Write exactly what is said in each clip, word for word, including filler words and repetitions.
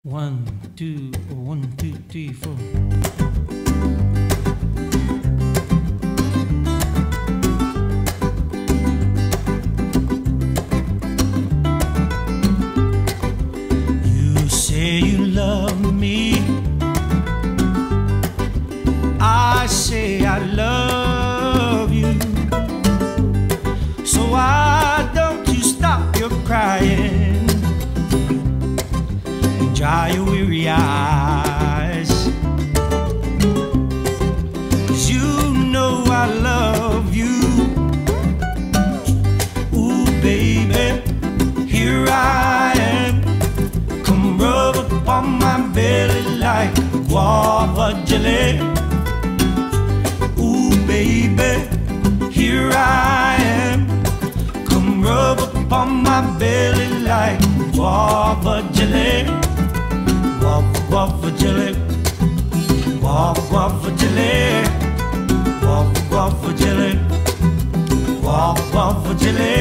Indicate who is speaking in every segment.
Speaker 1: One, two, one, two, three, four. You say you love me, I say I love you. So why don't you stop your crying, dry your weary eyes? 'Cause you know I love you. Ooh, baby, here I am. Come rub upon my belly like guava jelly. Ooh, baby, here I am. Come rub upon my belly like guava jelly. Guava, guava jelly, guava, guava jelly, guava, guava jelly, guava, guava jelly.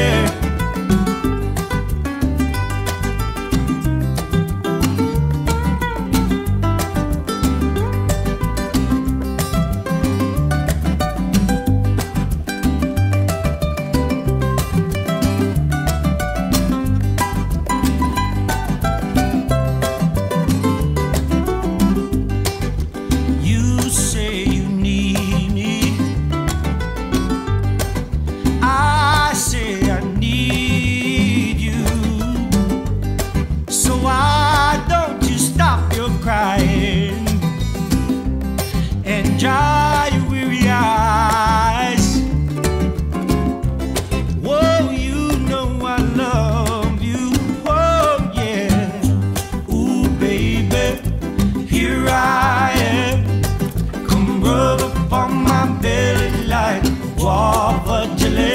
Speaker 1: Crying and dry your weary eyes. Whoa, you know I love you. Oh yeah. Ooh, baby, here I am. Come rub upon my belly like guava jelly.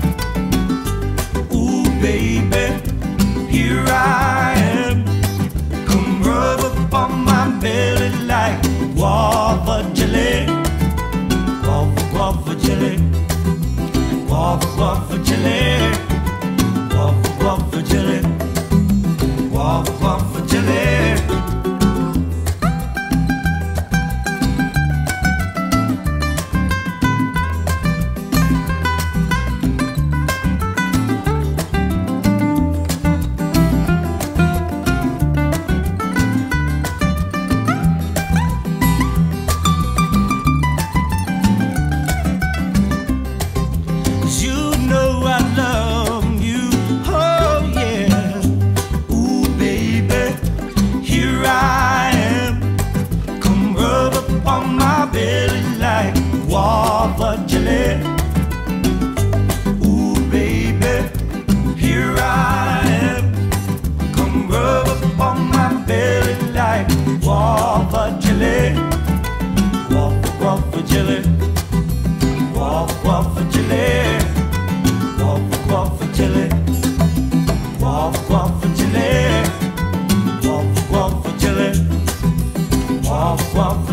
Speaker 1: Ooh, baby, here I am. Come rub upon my belly like guava jelly. Guava, guava jelly. Guava, guava jelly. Guava, guava jelly. Guava, guava jelly. On my belly like guava jelly. Ooh, baby, here I am. Come rub upon my belly like guava jelly. Guava, guava jelly. Guava, guava jelly. Guava, guava jelly. Guava, guava jelly. Guava, guava jelly. Guava, guava